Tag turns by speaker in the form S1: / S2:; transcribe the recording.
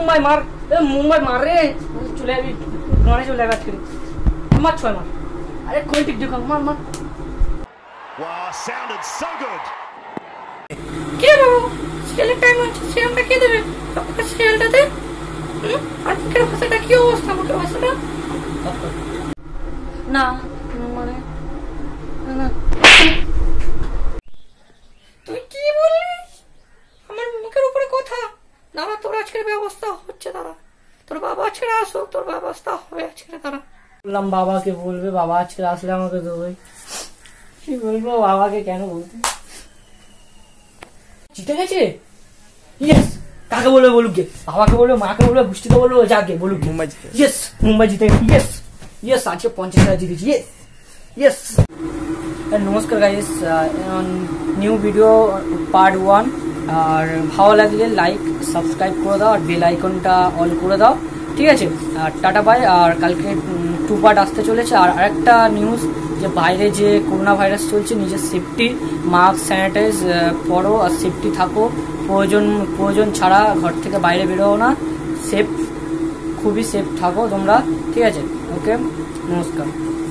S1: মুম্বাই মার, মুম্বাই মার রে, চলে যাবি গ্রাউন্ডে চলে যাবি আজকে মার 6 মার। আরে কোন টিক ঢুকা মার মার।
S2: Wow, sounded so good.
S1: কে বাবু সেলের টাইম হচ্ছে, সেলটা কে দেবে? আপনার সেলটা দে। আর মুখের ভাষাটা কি অবস্থা? মুখের ভাষাটা না মানে না। তুই কি বললি? আমার মুখের উপরে কথা। দাঁড়া তোর আজকের ব্যবস্থা হচ্ছে, দাঁড়া তোর বাবা আজকে আসুক, তোর ব্যবস্থা হবে আজকে। দাঁড়া বললাম বাবাকে বলবে, বাবা আজকে আসলে আমাকে দেবে। কি বলবো বাবাকে, কেন বলতে? জিতে গেছে, ইয়েস। কাকে বলবে বলুক গে, বাবাকে বলবে, মাকে বলবে, বুঝতে বলবো, যাকে বলুক। মুম্বাই ইয়েস, মুম্বাই জিতে গেছে, ইয়েস ইয়েস। আজকে 50,000 জিতেছি, ইয়েস ইয়েস। নমস্কার গাইস, নিউ ভিডিও পার্ট 1। আর ভালো লাগলে লাইক সাবস্ক্রাইব করে দাও আর বেল আইকনটা অল করে দাও, ঠিক আছে? আর টাটা বাই। আর কালকে 2 পার্ট আসতে চলেছে। আর আরেকটা নিউজ, যে বাইরে যে করোনা ভাইরাস চলছে, নিজের সেফটি, মাস্ক স্যানিটাইজ পরো আর সেফটি থাকো। প্রয়োজন ছাড়া ঘর থেকে বাইরে বেরোও না। সেফ, খুবই সেফ থাকো তোমরা, ঠিক আছে? ওকে, নমস্কার।